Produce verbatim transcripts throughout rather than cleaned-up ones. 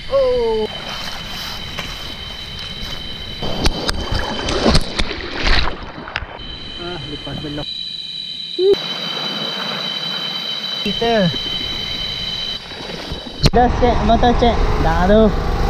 Oh. Ah, lepas belok. Kita dah cek motor cek. Dah tu.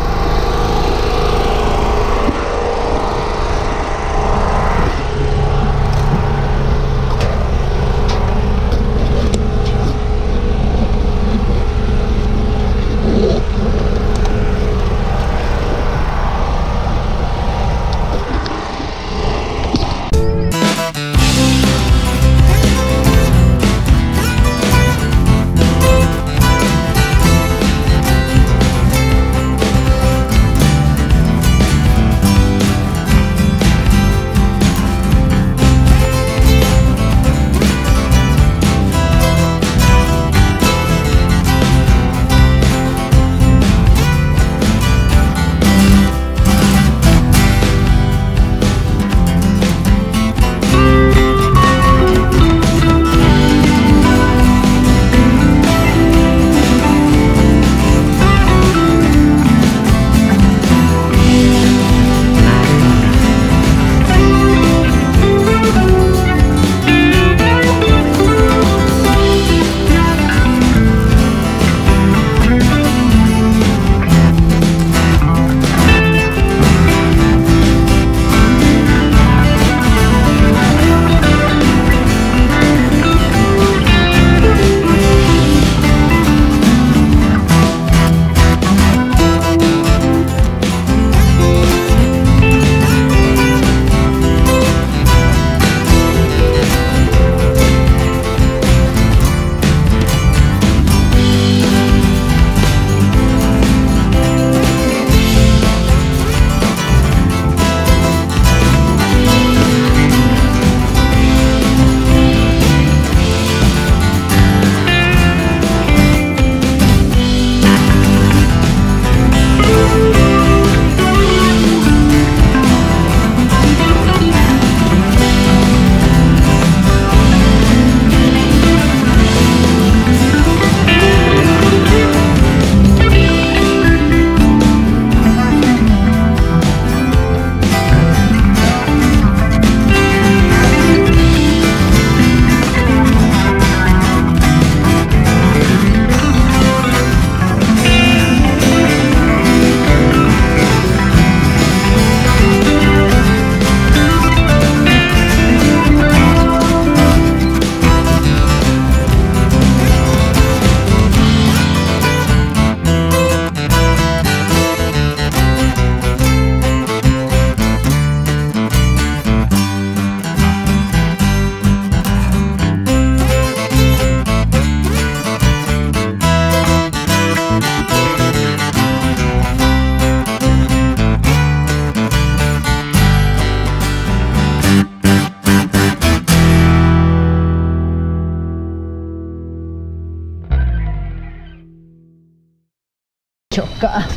Cokak lah.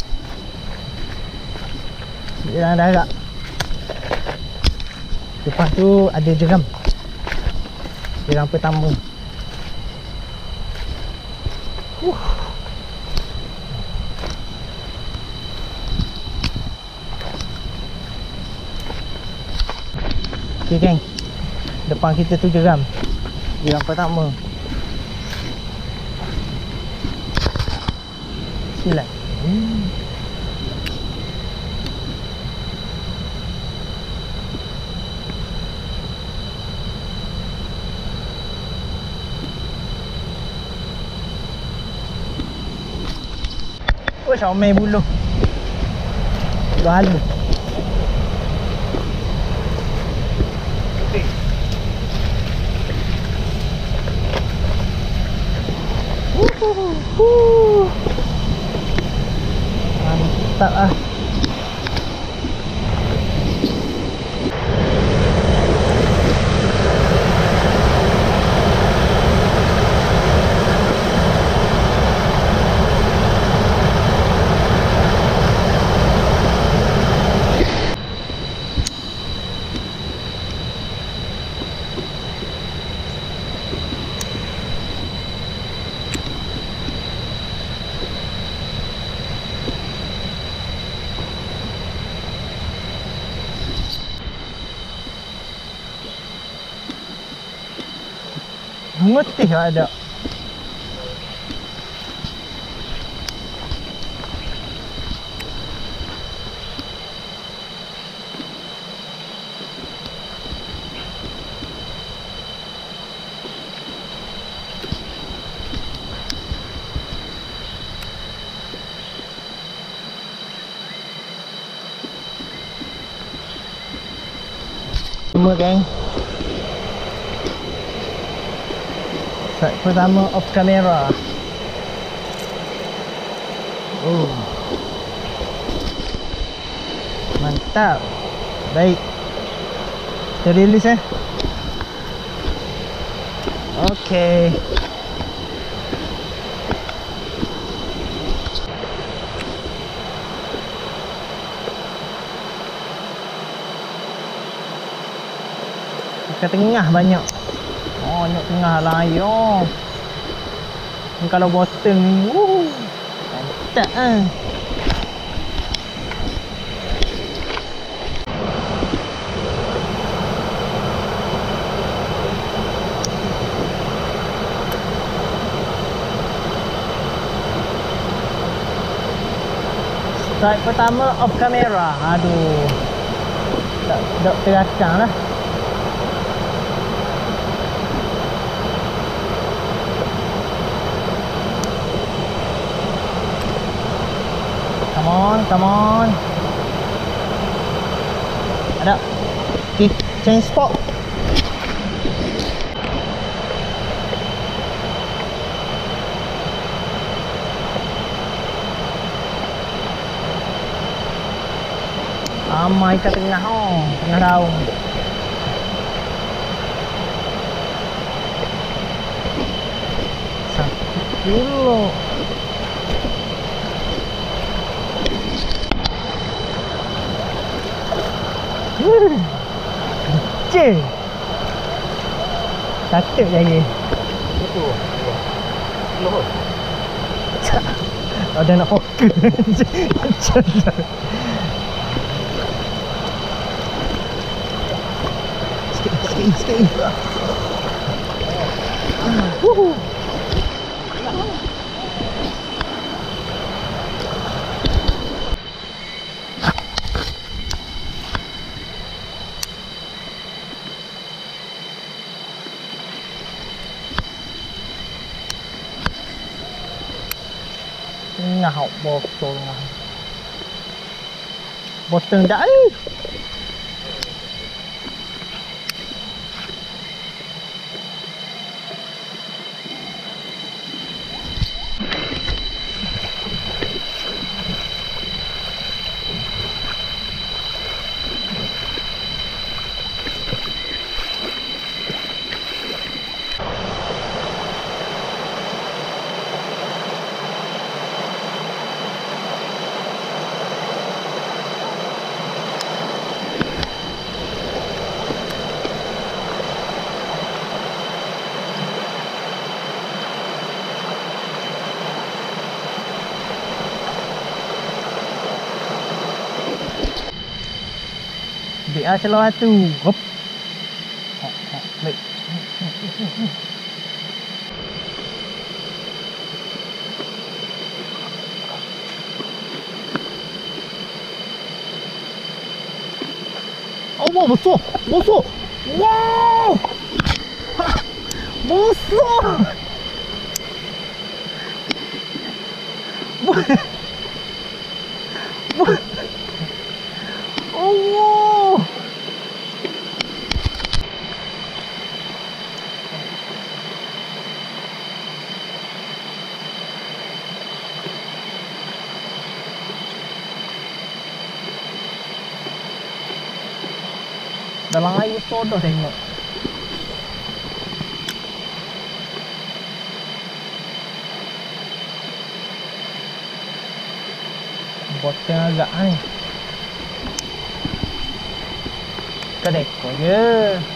Jalan darat. Lepas tu ada jeram. Jeram pertama. Uh. Okay geng, depan kita tu jeram. Jeram pertama. Silat. Hmm. Oh, Xiaomi buluh. Dah halus. Uh, mantap ah. Mutih ada. Semua geng. Set pertama off kamera. Oh. Mantap. Baik. Kita release eh. Okey. Ke tengah banyak. Oh, nak tengah lah ayo. Ni kalau botol ni, wuh. Mantap ah. Strike pertama off kamera. Aduh. Tak tak teracang lah. Come on, come on. Ada. Okay, change spot. Amai kat tengah oh, tengah daun. Satu kilo. Kecil. Takut lagi. Betul. Loh. Ada nak fokus. Sikit, sikit, sikit. Wuhu. Tengah botol lah. Botol dah ni. Dia celah tu. Hop. Baik. Oh, besar. Besar. Wow. Besar. Oh. Dalam air soda tengok. Botol agak ni. Kedekor je.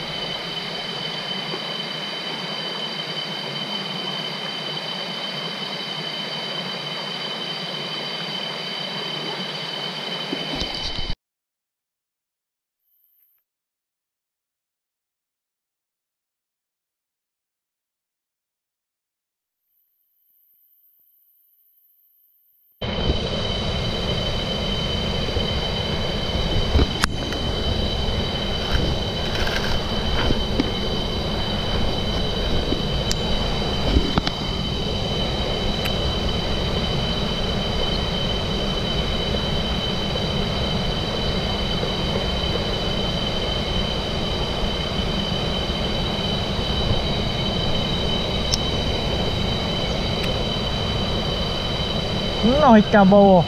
Noh ikan bawah.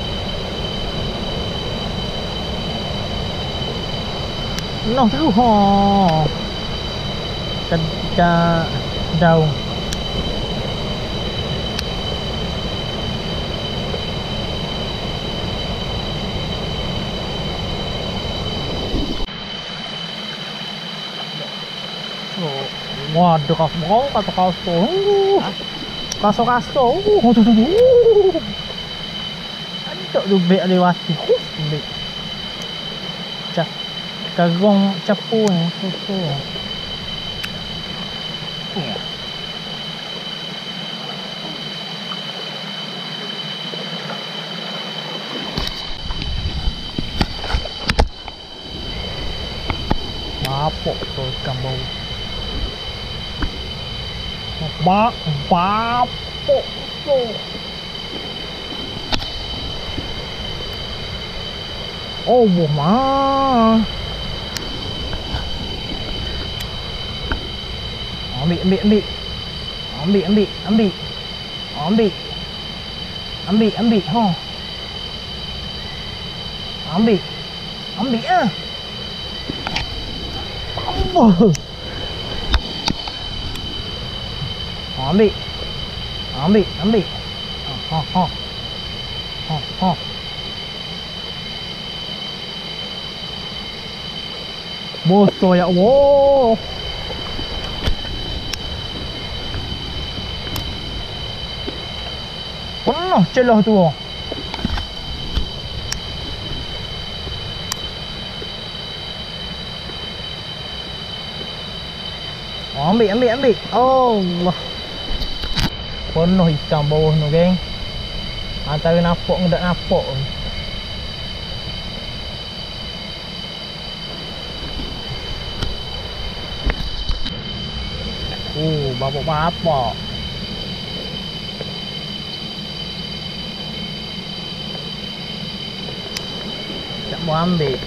Noh tahu ha. Ikan ikan daun. Waduh, kasih kata kasih. Kasih-kasih. Oh, tuh tuh tuh. Ada tu bek lewati. Bek. Cak. Kagong capu ni. Susu. Ya. Apa tu ikan bau? Ba ba po po. Oh ma. Ambil ambil ambil. Ambil ambil ambil. Ambil. Ambil ambil ha. Ambil. Ambil ah. Amboi. Ambil. Ambil, ambil. Ha ha. Ha ha. Bosok ya Allah. Penuh celah tu. Ambil, ambil, ambil. Allah. Penuh ikan bawah tu, geng. Antara nampak dengan tak nampak. Oh, bapak-bapak. Tak mau ambil.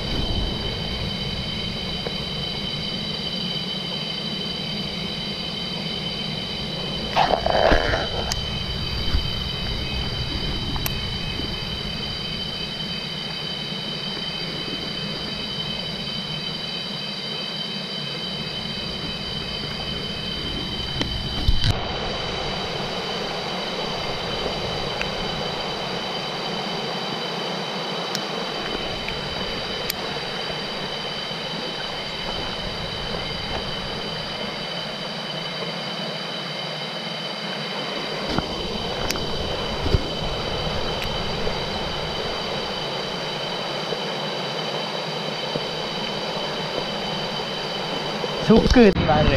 Suka bara.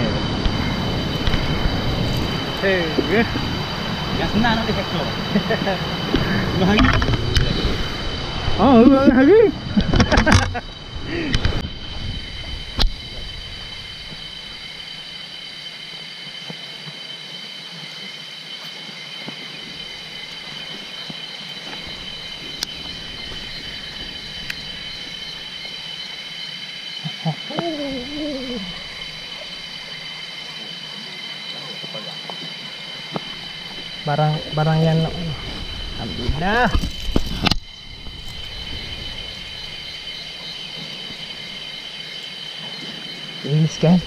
Hei, yang senang nak dihekor. Bahagi. Oh, bahagi. barang barang yang alhamdulillah. Ini kan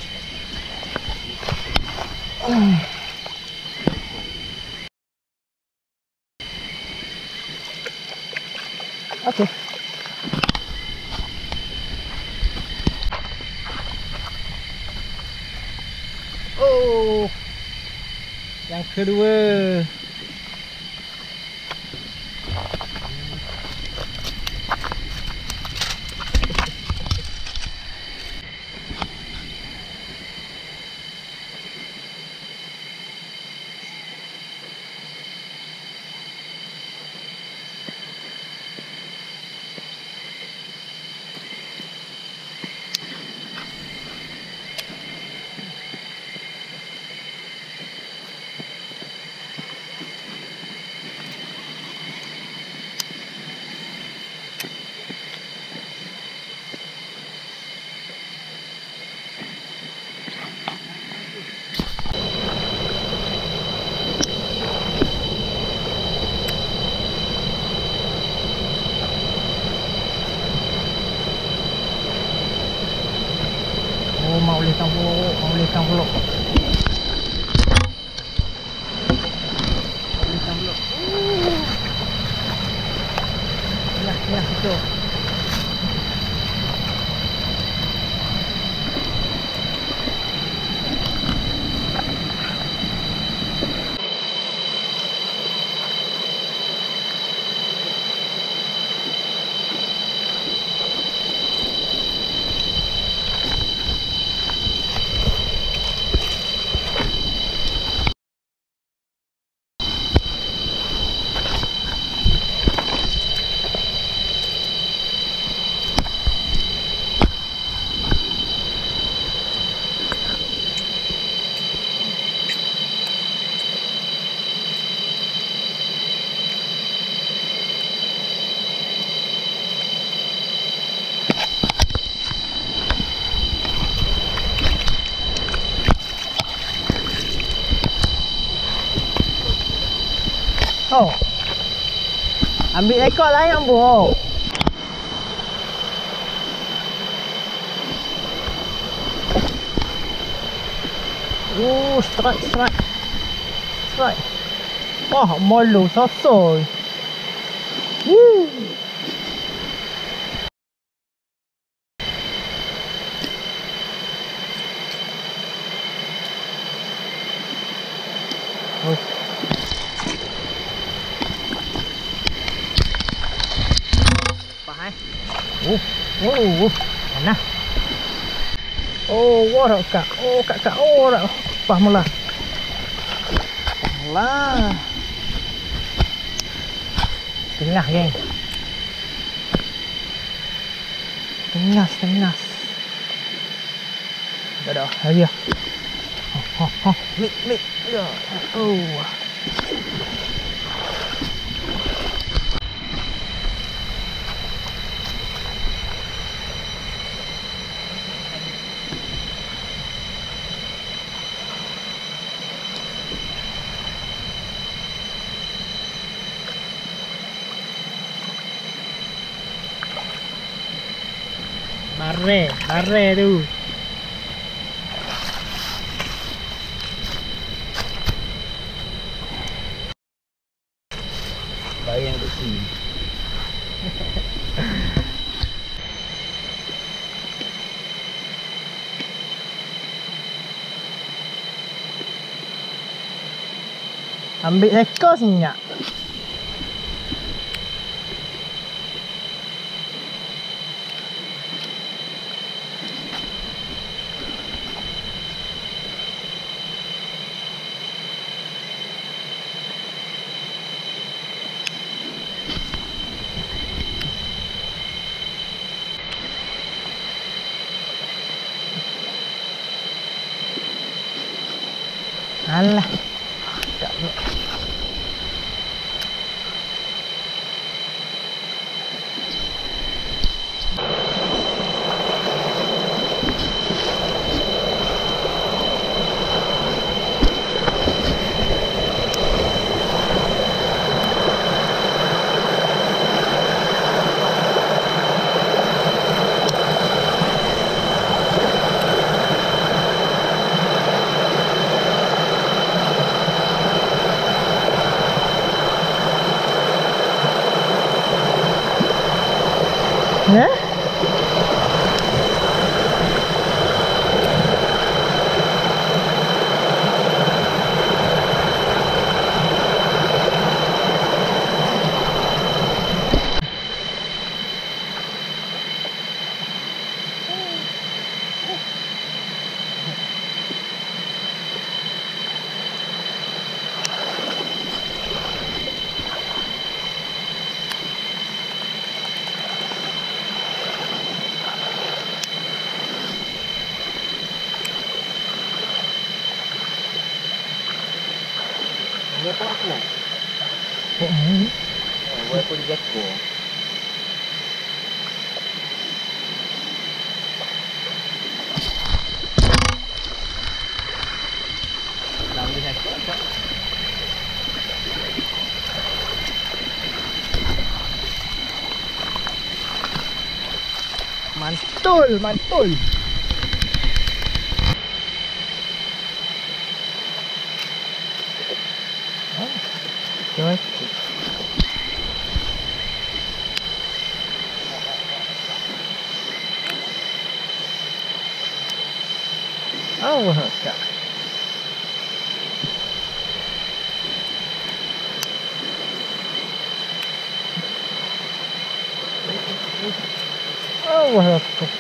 oke. Oh, yang kedua. tu. Oh. Ambil ekor lain bro. Oh, strike, strike. Strike. Wah, malu sosoi. Woo. Oh. Oh, oh, oh, mana? Oh, wah kak, oh kak kak, oh rak, pah mula, lah, tengah geng, tengah tengah, dah dah, lagi ya, oh oh oh, mik mik, ya, oh. Bare, bare tu. Bayang kat sini. Ambil ekor senyap. Alah. Tak boleh. Ya? Ini apa aku? Oh, ni. Buat aku dijatuh. Dah boleh jatuh tak? Mantul, mantul. Oh, okay. Allah Akbar. Allah Akbar.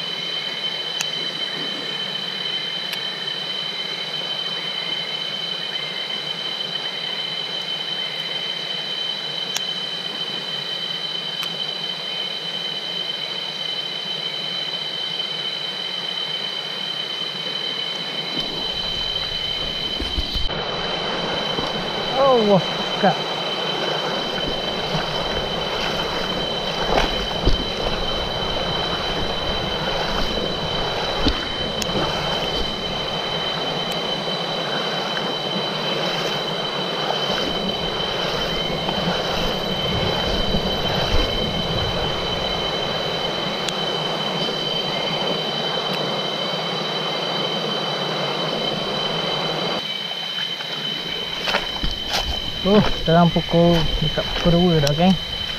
Allah Akbar. Oh, dalam pukul dekat pukul dua dah, geng.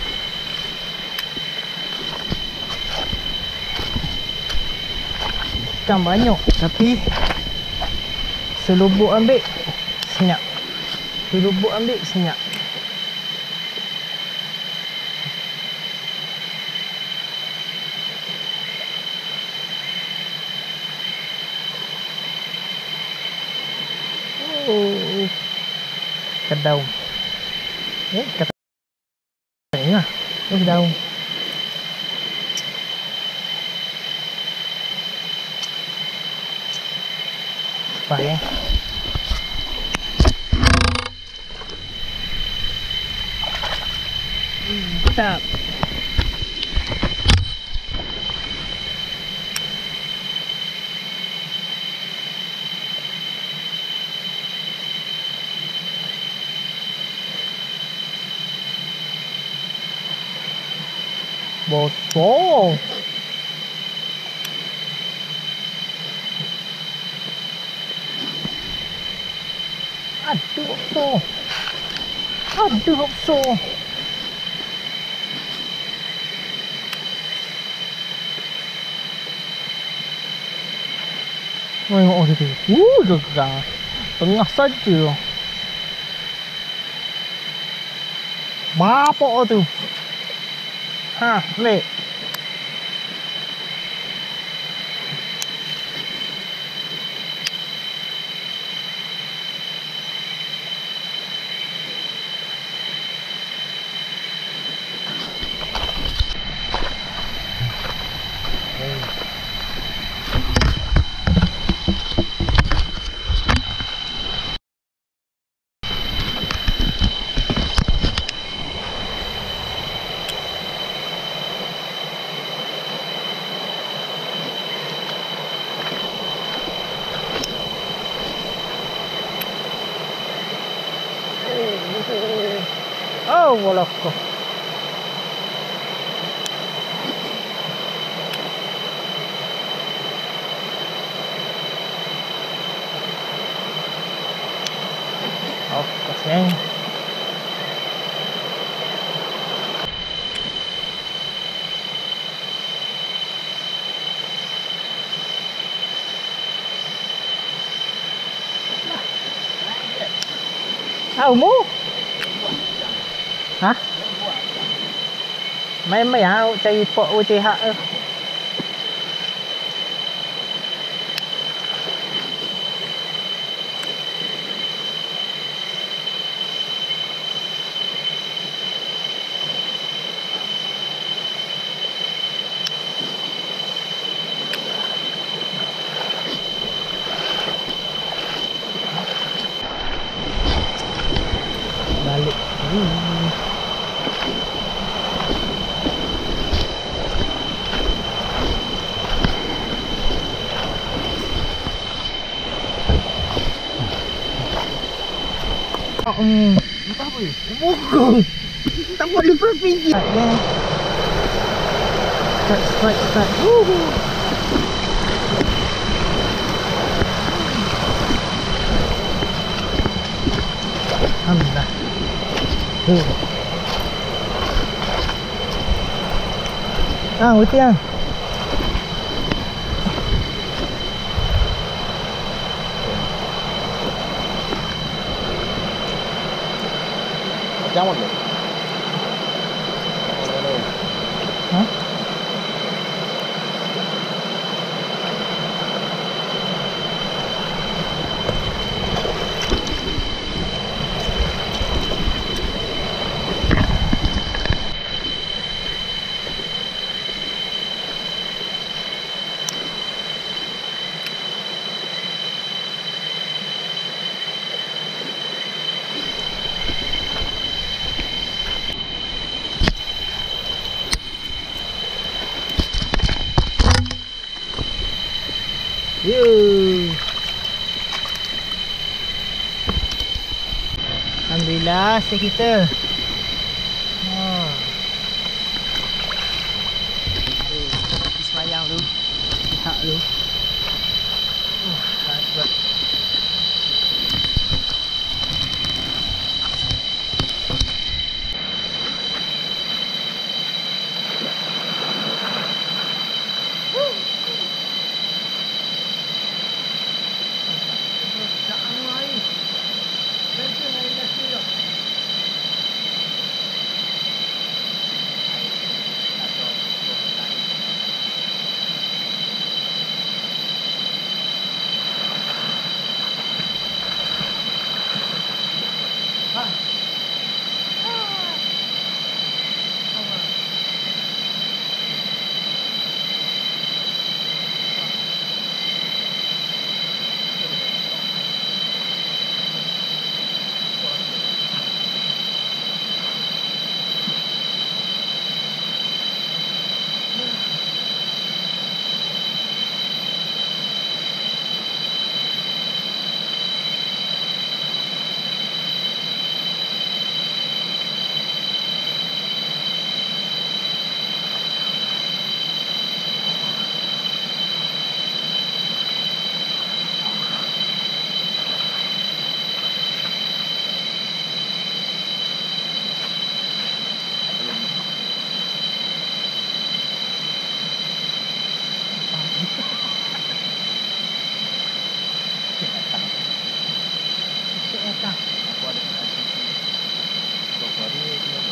Ikan banyak tapi selubuk ambil senyap. Selubuk ambil senyap. Oh, kedau. Eh, kedau. Ini lah. Ini kedau. Baik. Mantap. Botol. Aduh, botol. Aduh, botol. Tengok dia tu. Uh, gegar. Tengah saja. Bapak tu. Ha, lek. Oh, walako. Oh, kasih. Tahu mu? Hah? Mấy mấy áo chơi bộ chơi hạ ơ. Balik. Hmm. Hmm. Apa apa? Bukan. Tak boleh berfikir. Ya. Strike, strike, strike. Woohoo. Alhamdulillah. Uh. Ah, betul ah. Jangan dulu. Hah? Yuh. Alhamdulillah hasil kita. Ha. Eh, pergi semayang dulu. Pihak dulu. Uh, hebat. Aku ada Sorry,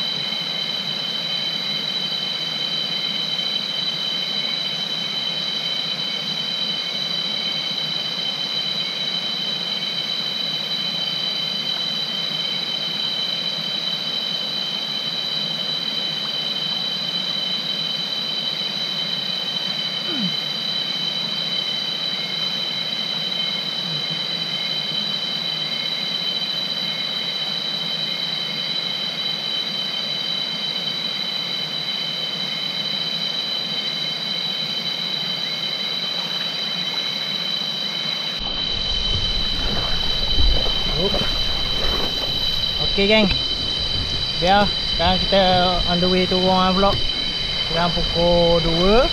Okay geng, biar sekarang kita on the way turun vlog. Sekarang pukul dua.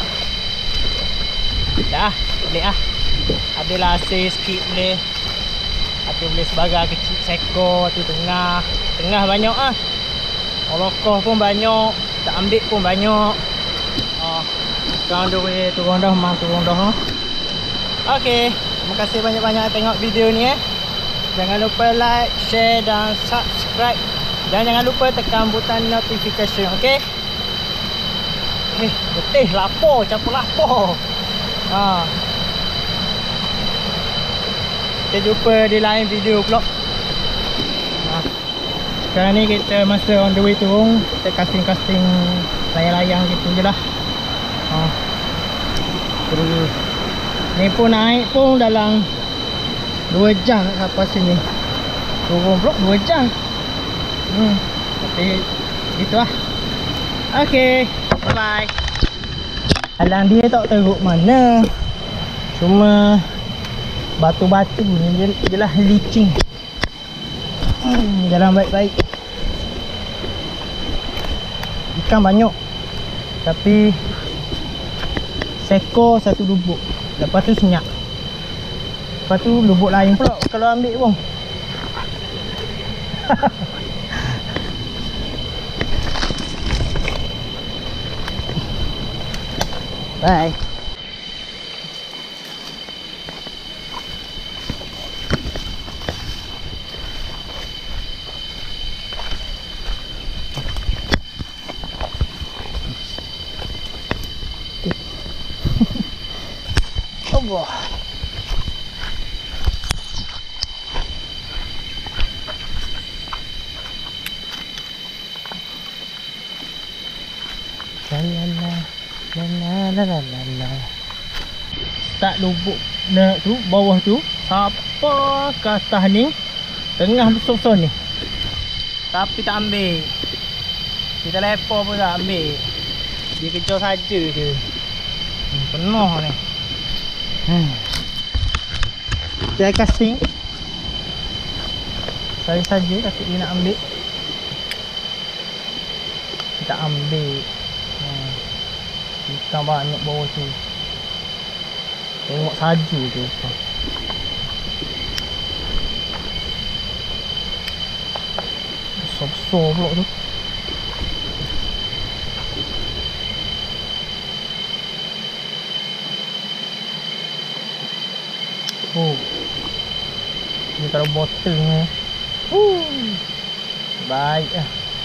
Dah, boleh lah. Adalah hasil sikit boleh. Ada boleh sebagai kecil seko tu tengah. Tengah banyak ah. Olokoh pun banyak, tak ambil pun banyak. Ah, sekarang on the way turun dah, memang turun dah. Okay, terima kasih banyak-banyak tengok video ni eh. Jangan lupa like, share dan subscribe. Dan jangan lupa tekan butang notification, okey? Eh, getih lapar, campur lapar. Ha. Kita jumpa di lain video vlog. Ha. Sekarang ni kita masa on the way turun, kita casting-casting layang-layang gitu je lah. Ha. Terus ni pun naik pun dalam dua jam nak sampai sini. Turun blok dua jam. Hmm, tapi gitulah. Okey, bye bye. Alang dia tak teruk mana. Cuma batu-batu ni jelah licin. Hmm, jalan baik-baik. Ikan banyak. Tapi seko satu lubuk. Lepas tu senyap. Lepas tu lubuk lain pula kalau ambil pun. Bye. Wah. La la la la la la la. Start lubuk nak tu bawah tu sampai ke atas ni tengah besar-besar ni. Tapi tak ambil. Kita lepas pun tak ambil. Dia kejar saja je. Hmm, penuh ni. Hmm. Saya casting. Saya saja tapi dia nak ambil. Kita ambil. Hmm. Ikan banyak bawah tu. Tengok saja tu. Besar-besar pula tu. Oh. Ni kalau botol ni. Uh. Baik lah.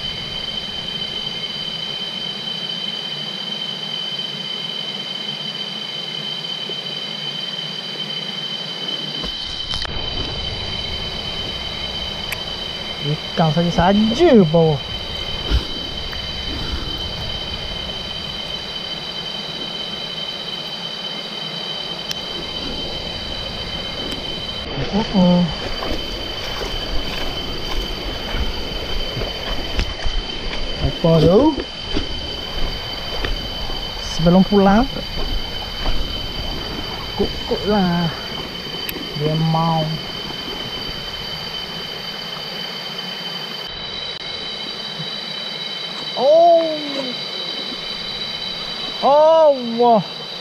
Ikan saja-saja bawah. Oh, oh. Apa tu? Sebelum pulang, kuk-kuk lah. Dia mau. Oh, oh, wah.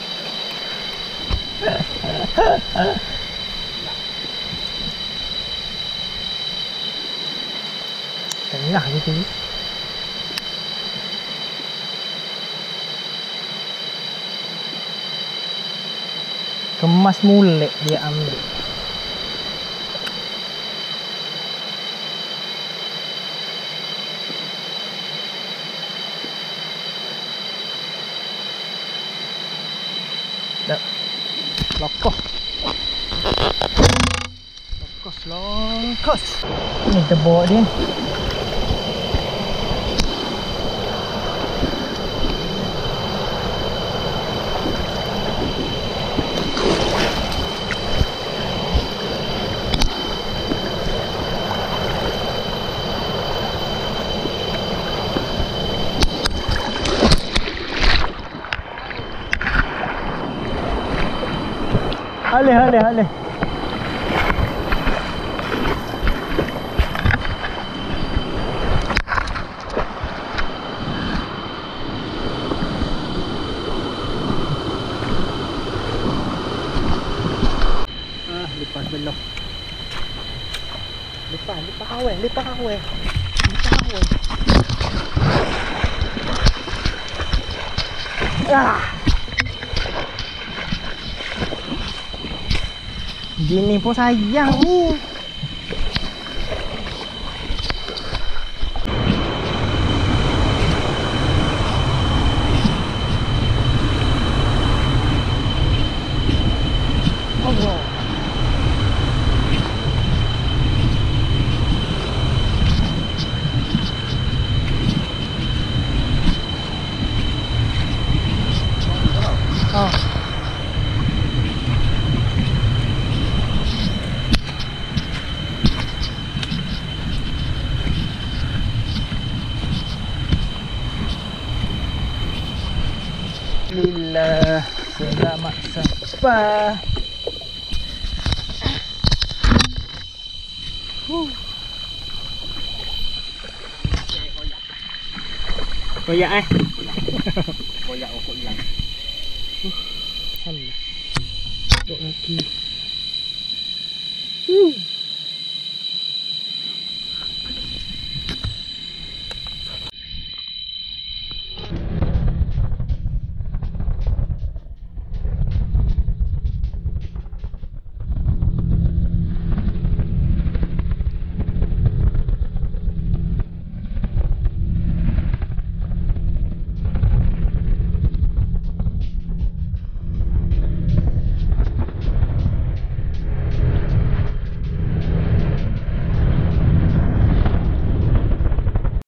Tengah gitu. Kemas mulek dia ambil. Dah. Lokos. Lokos, lokos. Ni kita bawa dia. Alih, alih, alih. Ah, lepas belok. Lepas, lepas kawan, lepas kawan. Lepas kawan. Ah. Gini pun sayang ni. Allah. Oh. Alhamdulillah, selamat sampai. Huh. Koyak eh. Koyak okok hilang. Uh, Alhamdulillah. Dok lagi. Uh.